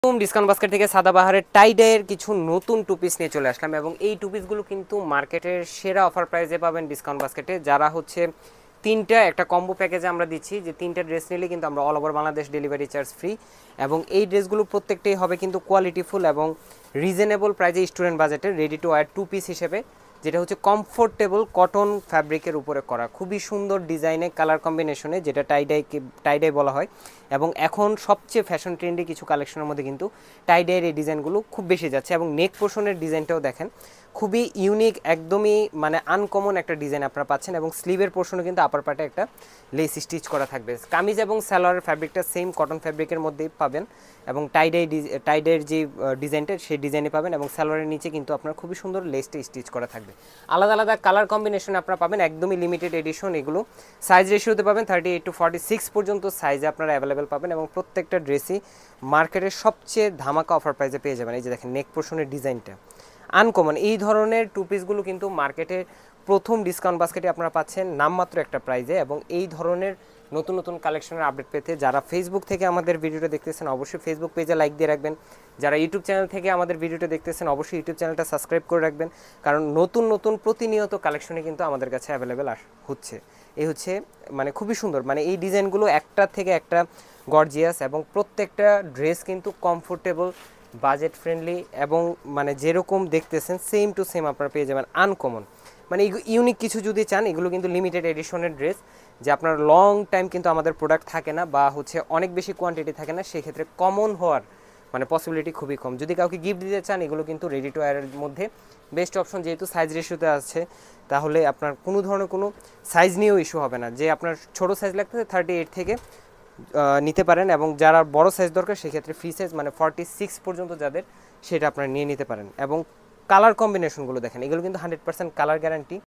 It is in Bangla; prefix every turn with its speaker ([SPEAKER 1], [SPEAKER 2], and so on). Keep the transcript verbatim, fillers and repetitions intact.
[SPEAKER 1] ডিসকাউন্ট বাস্কেট থেকে সাদাবাহারের টাইডের কিছু নতুন টু পিস নিয়ে চলে আসলাম এবং এই টু পিসগুলো কিন্তু মার্কেটের সেরা অফার প্রাইসে পাবেন ডিসকাউন্ট বাস্কেটে। যারা হচ্ছে তিনটা একটা কম্বো প্যাকেজে আমরা দিচ্ছি যে তিনটা ড্রেস নিলে কিন্তু আমরা all over Bangladesh delivery charge free এবং এই ড্রেসগুলো প্রত্যেকটাই হবে কিন্তু কোয়ালিটিফুল এবং রিজনেবল প্রাইসে স্টুডেন্ট বাজেটে ready to wear two piece হিসেবে, যেটা হচ্ছে কমফোর্টেবল কটন ফ্যাব্রিকের উপরে করা খুবই সুন্দর ডিজাইনে কালার কম্বিনেশনে, যেটা টাইডাই টাইডাই বলা হয়। এবং এখন সবচেয়ে ফ্যাশন ট্রেন্ডি কিছু কালেকশনের মধ্যে কিন্তু টাইডাইয়ের এই ডিজাইনগুলো খুব বেশি যাচ্ছে এবং নেক পোর্শনের ডিজাইনটাও দেখেন খুবই ইউনিক, একদমই মানে আনকমন একটা ডিজাইন আপনারা পাচ্ছেন এবং স্লিভের পোর্শনে কিন্তু আপার পার্টে একটা লেস স্টিচ করা থাকবে। কামিজ এবং সালোয়ারের ফ্যাব্রিকটা সেম কটন ফ্যাব্রিকের মধ্যেই পাবেন এবং টাইডাই টাইডাইয়ের যে ডিজাইনটা সেই ডিজাইনে পাবেন এবং সালোয়ারের নিচে কিন্তু আপনার খুবই সুন্দর লেসটা স্টিচ করা থাকবে। আলাদা আলাদা কালার কম্বিনেশন আপনারা পাবেন, একদমই লিমিটেড এডিশন এগুলো। সাইজ রেশিওতে পাবেন thirty eight to forty six পর্যন্ত সাইজে আপনারা অ্যাভেলেবেল পাবেন এবং প্রত্যেকটা ড্রেসই মার্কেটের সবচেয়ে ধামাকা অফার প্রাইসে পেয়ে যাবেন। এই যে দেখেন নেক পোর্শনের ডিজাইনটা আনকমন, এই ধরনের টু পিসগুলো কিন্তু মার্কেটে প্রথম ডিসকাউন্ট বাস্কেটে আপনারা পাচ্ছেন নামমাত্র একটা প্রাইজে। এবং এই ধরনের নতুন নতুন কালেকশনের আপডেট পেতে যারা ফেসবুক থেকে আমাদের ভিডিওটা দেখতেছেন অবশ্যই ফেসবুক পেজে লাইক দিয়ে রাখবেন, যারা ইউটিউব চ্যানেল থেকে আমাদের ভিডিওটা দেখতেছেন অবশ্যই ইউটিউব চ্যানেলটা সাবস্ক্রাইব করে রাখবেন, কারণ নতুন নতুন প্রতিনিয়ত কালেকশনে কিন্তু আমাদের কাছে অ্যাভেলেবেল হচ্ছে। এই হচ্ছে মানে খুবই সুন্দর, মানে এই ডিজাইনগুলো একটা থেকে একটা গর্জিয়াস এবং প্রত্যেকটা ড্রেস কিন্তু কমফোর্টেবল, বাজেট ফ্রেন্ডলি এবং মানে যেরকম দেখতেছেন সেম টু সেম আপনারা পেয়ে যাবেন আনকমন। মানে ইউনিক কিছু যদি চান এগুলো কিন্তু লিমিটেড এডিশনের ড্রেস, যে আপনার লং টাইম কিন্তু আমাদের প্রোডাক্ট থাকে না বা হচ্ছে অনেক বেশি কোয়ান্টিটি থাকে না, সেক্ষেত্রে কমন হওয়ার মানে পসিবিলিটি খুবই কম। যদি কাউকে গিফট দিতে চান এগুলো কিন্তু রেডি টু ওয়্যারের মধ্যে বেস্ট অপশন, যেহেতু সাইজ রেশিওতে আছে তাহলে আপনার কোনো ধরনের কোনো সাইজ নিয়েও ইস্যু হবে না। যে আপনার ছোটো সাইজ লাগতেছে থার্টি এইট থেকে নিতে পারেন এবং যারা বড় সাইজ দরকার সেক্ষেত্রে ফ্রি সাইজ মানে ফর্টি সিক্স পর্যন্ত যাদের সেটা আপনারা নিয়ে নিতে পারেন। এবং কালার কম্বিনেশনগুলো দেখেন, এগুলো কিন্তু হান্ড্রেড পার্সেন্ট কালার গ্যারান্টি।